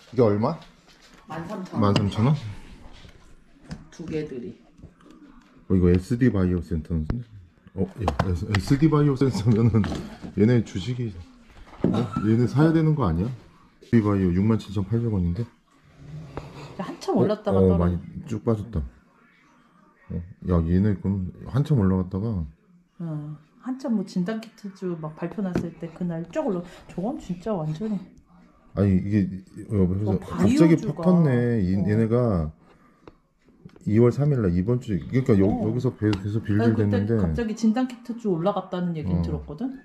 이게 얼마? 13,000원. 13,000원? 두 개들이. 이거 SD 바이오 센터인데? 야, SD 바이오 센터면은 얘네 주식이 얘네 사야 되는 거 아니야? SD 바이오 67,800원인데? 한참 올랐다가 많이 쭉 빠졌다. 야, 얘네 그럼 한참 올라갔다가 한참 뭐 진단키트주 막 발표 났을 때 그날 쭉 올라. 저건 진짜 완전히. 아니 이게 그래서 갑자기 바이오주가. 팍 컸네. 얘네가 2월 3일날 이번 주 그러니까 여기서 계속 난 그때 빌빌댔는데 갑자기 진단키트주 올라갔다는 얘기는 들었거든.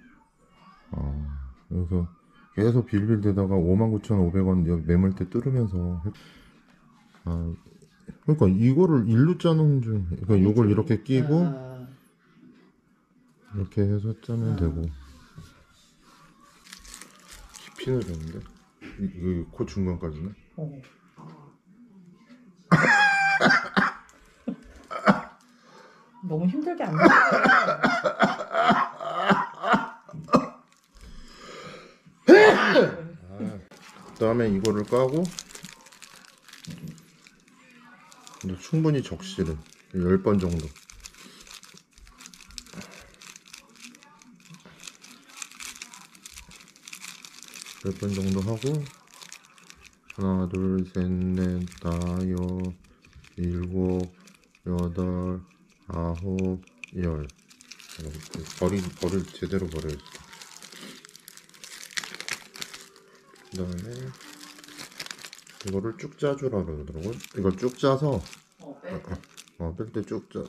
그래서 계속 빌빌대다가 59,500원 매물대 뚫으면서 그러니까 이거를 일로 짜는 중 그러니까 요걸 이렇게 끼고 이렇게 해서 짜면 되고 깊이는 좋은데 이거 코 중간까지는 너무 힘들게 안 돼. 그다음에 이거를 까고 이제 충분히 적시를 10번 정도. 몇 번 정도 하고 하나 둘셋넷 다섯 일곱 여덟 아홉 열 버릴 제대로 버려야지. 그 다음에 이거를 쭉 짜주라 그러더라고. 이걸 쭉 짜서 뺄 때 쭉 짜.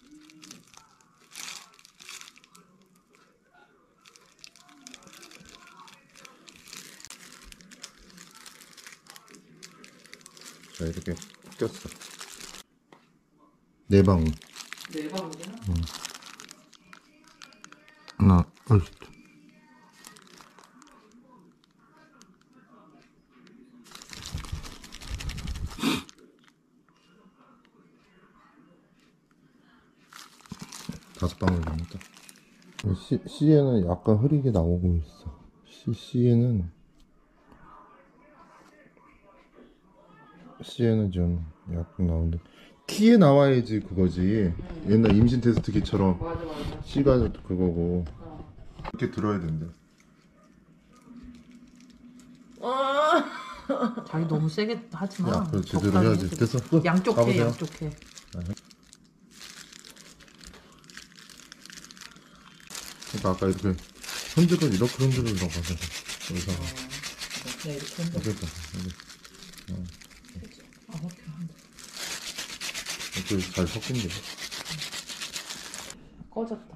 자, 이렇게 꼈어. 네 방울. 네 방울이나? 하나, 둘, 다섯 방울입니다. C에는 약간 흐리게 나오고 있어. C에는 좀 약간 나오는데 T에 나와야지 그거지. 옛날 임신 테스트기처럼 맞아. C가 그거고 이렇게 들어야 된대. 자기 너무 세게 하지 마. 야, 그거 제대로 적당히 해야지. 해줘. 됐어. 양쪽 해, 가보세요. 양쪽 해. 그러니까 아까 이렇게 손질을 이렇게 흔들으라고 하잖아. 여기서 네, 이렇게 한다. 이렇게 이렇게 잘 섞으면 돼. 꺼졌다.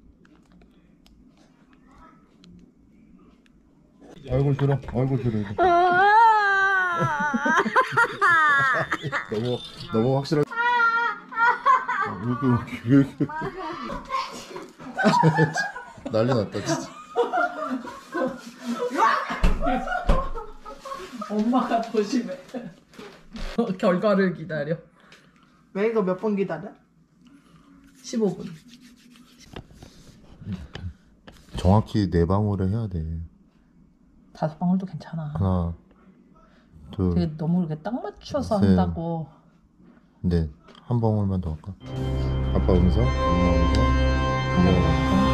얼굴 들어 이거. 너무 확실하게. 이렇게 난리 났다 진짜. 엄마가 조심해. 결과를 기다려. 왜 이거 몇 번 기다려? 15분. 정확히 네 방울에 해야 돼. 5방울도 괜찮아. 하나, 둘, 되게 너무 이렇게 딱 맞춰서 셋. 한다고. 넷. 한 방울만 더 할까? 아빠 음성, 엄마 음성, 엄마 음성.